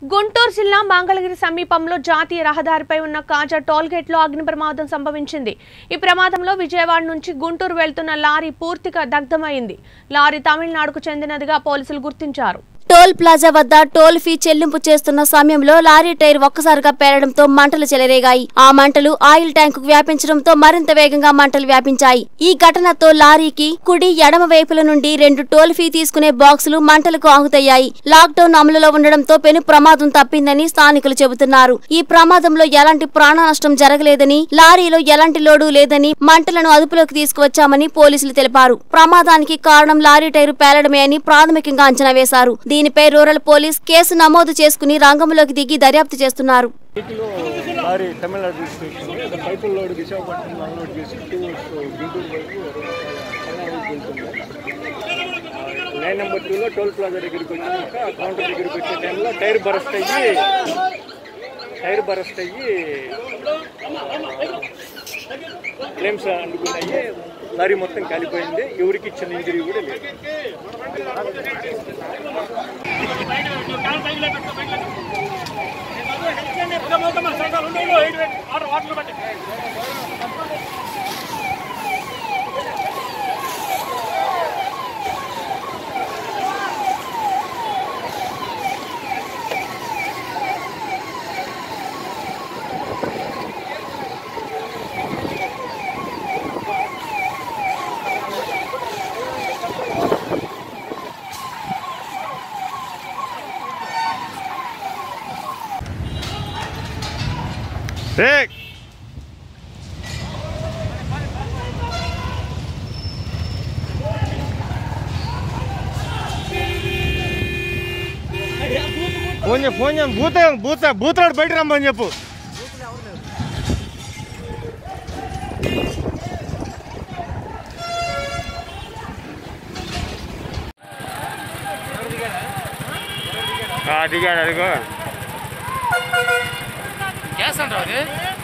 గుంటూరు జిల్లా మంగళగిరి సమీపంలో జాతీయ రహదారిపై ఉన్న కాజా టోల్గేట్లో అగ్ని ప్రమాదం సంభవించింది. ఈ ప్రమాదంలో విజయవాడ నుంచి గుంటూరు వెళ్తున్న లారీ పూర్తిగా దగ్ధమైంది. లారీ తమిళనాడుకు చెందినదిగా పోలీసులు గుర్తించారు. టోల్ ప్లాజా వద్ద టోల్ ఫీ చెల్లింపు చేస్తున్న సమయంలో లారీ టైర్ ఒక్కసారిగా పేలడంతో మంటలు చెలరేగాయి. ఆ మంటలు ఆయిల్ ట్యాంకు వ్యాపించడంతో మరింత వేగంగా మంటలు వ్యాపించాయి. ఈ ఘటనతో లారీకి కుడి ఎడమ వైపుల నుండి 2 టోల్ ఫీ తీసుకునే బాక్సులు మంటలకు ఆహుతయ్యాయి. లాక్డౌన్ అమలులో ఉండడంతో పెను ప్రమాదం తప్పిందని స్థానికులు చెబుతున్నారు. ఈ ప్రమాదంలో ఎలాంటి ప్రాణ నష్టం జరగలేదని, లారీలో ఎలాంటి లోడు లేదని, మంటలను అదుపులోకి తీసుకువచ్చామని పోలీసులు తెలిపారు. ప్రమాదానికి కారణం లారీ టైరు పేలడమే అని ప్రాథమికంగా అంచనా వేశారు. దీనిపై రూరల్ పోలీస్ కేసు నమోదు చేసుకుని రంగంలోకి దిగి దర్యాప్తు చేస్తున్నారు. లైన్ నెంబర్ 2లో టోల్ ప్లాజా దగ్గరికి వచ్చాక కౌంటర్ దగ్గరికి వచ్చే టైంలో టైర్ బరస్ట్ అయ్యి ఫ్లేమ్స్ అందుకున్నాయి. లారీ మొత్తం కాలిపోయింది. ఎవరికి ఇచ్చిన ఇంజరీ కూడా లేదు. ఫోన్ బూత్ బయట రమ్మని చెప్పు. దిగాడు అదిగో.